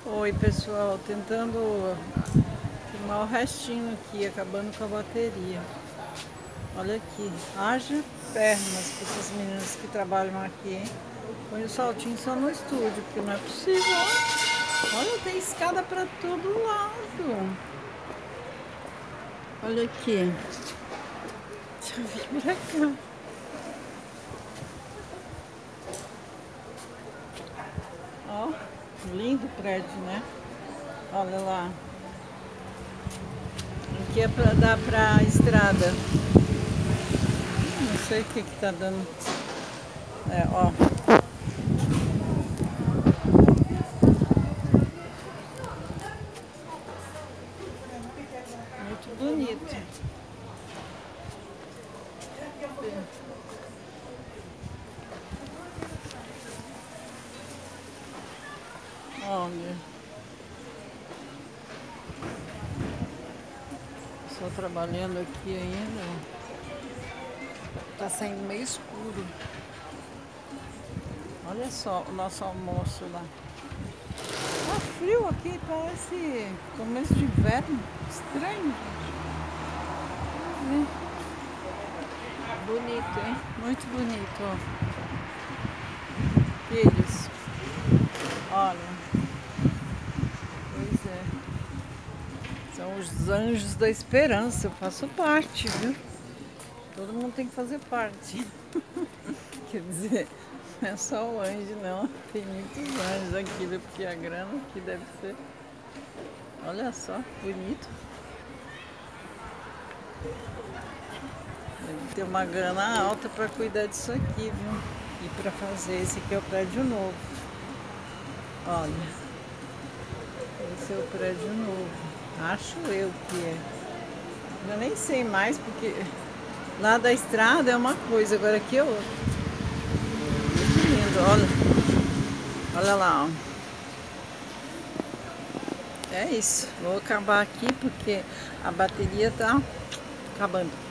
Oi pessoal, tentando filmar o restinho aqui, acabando com a bateria. Olha aqui, haja pernas para essas meninas que trabalham aqui, hein? Põe o saltinho só no estúdio, porque não é possível. Olha, tem escada para todo lado. Olha aqui. Deixa eu vir pra cá. Ó, lindo prédio, né? Olha lá. Aqui é para dar para a estrada. Não sei o que que tá dando. É, ó. Muito bonito. Olha. Estou trabalhando aqui ainda. Tá saindo meio escuro. Olha só o nosso almoço lá. Tá frio aqui, parece começo de inverno. Estranho. Bonito, hein? Muito bonito, ó. Filhos. Olha. Pois é. São os anjos da esperança. Eu faço parte, viu? Todo mundo tem que fazer parte. Quer dizer, não é só o anjo, não. Tem muitos anjos aqui, viu? Porque a grana aqui deve ser... Olha só, bonito. Deve ter uma grana alta para cuidar disso aqui, viu? E para fazer. Esse aqui é o prédio novo. Olha. Esse é o prédio novo. Acho eu que é. Eu nem sei mais, porque lá da estrada é uma coisa, agora aqui é outra. Muito lindo, olha. Olha lá, ó. É isso. Vou acabar aqui porque a bateria tá acabando.